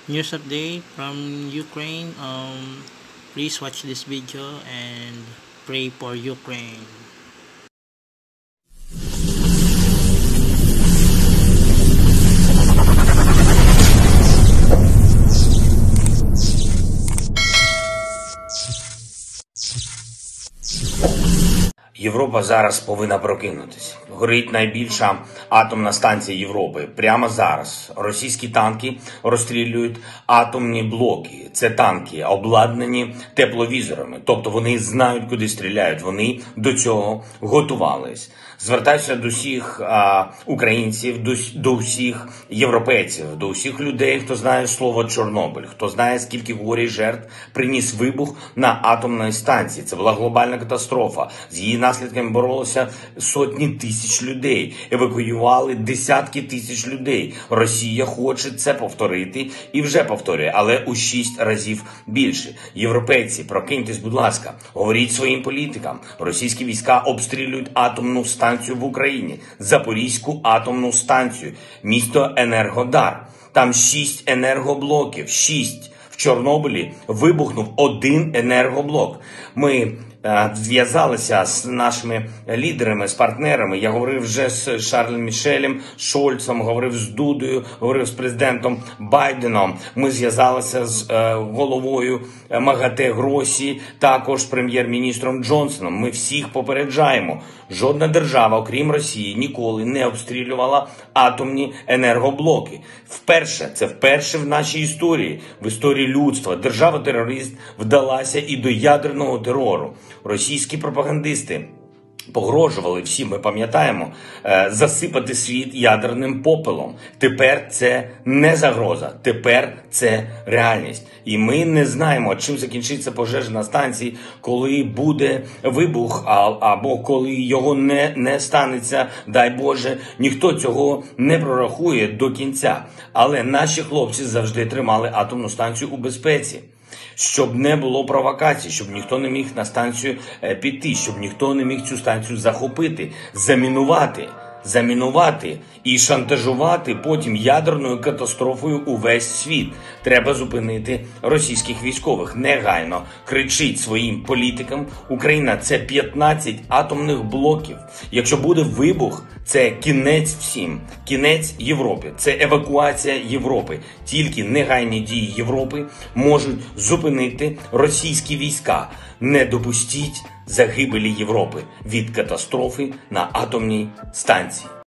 news update from Ukraine. Please watch this video and pray for Ukraine. Європа зараз повинна прокинутися. Горить найбільша атомна станція Європи. Прямо зараз російські танки розстрілюють атомні блоки. Це танки, обладнані тепловізорами. Тобто вони знають, куди стріляють. Вони до цього готувались. Звертаюся до всіх українців, до всіх європейців, до всіх людей, хто знає слово Чорнобиль, хто знає, скільки горя і жертв приніс вибух на атомній станції. Це була глобальна катастрофа. З її наслідками боролися сотні тисяч людей, евакуювали десятки тисяч людей. Росія хоче це повторити і вже повторює, але у 6 разів більше. Європейці, прокиньтесь, будь ласка, говоріть своїм політикам. Російські війська обстрілюють атомну станцію в Україні, Запорізьку атомну станцію, місто Енергодар. Там 6 енергоблоків, 6. В Чорнобилі вибухнув 1 енергоблок. Ми зв'язалися з нашими лідерами, з партнерами. Я говорив вже з Шарлем Мішелем, Шольцем, говорив з Дудою, говорив з президентом Байденом. Ми зв'язалися з головою МАГАТЕ Гросі, також з прем'єр-міністром Джонсоном. Ми всіх попереджаємо. Жодна держава, окрім Росії, ніколи не обстрілювала атомні енергоблоки. Вперше в нашій історії, в історії людства, держава-терорист вдалася і до ядерного терору. Російські пропагандисти погрожували всім, ми пам'ятаємо, засипати світ ядерним попелом. Тепер це не загроза, тепер це реальність. І ми не знаємо, чим закінчиться пожежа на станції, коли буде вибух, або коли його не станеться, дай Боже, ніхто цього не прорахує до кінця. Але наші хлопці завжди тримали атомну станцію у безпеці. Щоб не було провокацій, щоб ніхто не міг на станцію піти, щоб ніхто не міг цю станцію захопити, замінувати і шантажувати потім ядерною катастрофою увесь світ. Треба зупинити російських військових. Негайно кричить своїм політикам. Україна – це 15 атомних блоків. Якщо буде вибух, це кінець всім. Кінець Європи. Це евакуація Європи. Тільки негайні дії Європи можуть зупинити російські війська. Не допустіть загибелі Європи від катастрофи на атомній станції.